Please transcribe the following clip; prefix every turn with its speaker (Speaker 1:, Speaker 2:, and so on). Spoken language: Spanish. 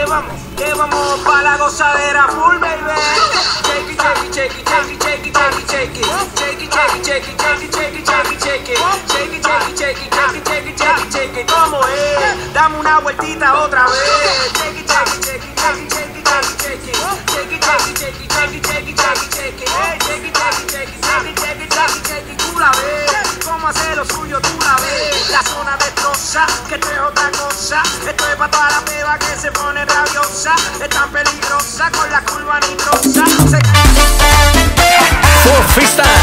Speaker 1: que vamos pa' la gozadera full, baby. Shake it, shake it, shake it, shake it, shake it, shake it, shake it. Shake it, shake it, shake it, shake it, shake it, shake it, shake it. Shake it, shake it, shake it, shake it, shake it, shake it, shake it. ¿Cómo es? Dame una vueltita otra vez. Shake it, shake it, shake it, shake it, shake it, shake it. Shake it, shake it, shake it, shake it, shake it, shake it, shake it. Shake it, shake it, shake it, shake it, shake it, shake it, shake it. Tú la ves, cómo hace lo suyo, tú la ves. La zona destroza, que esto es otra cosa. Esto es pa' toda la peba que se pone rabiosa. Es tan peligrosa con la curva nitrosa.
Speaker 2: For freestyle.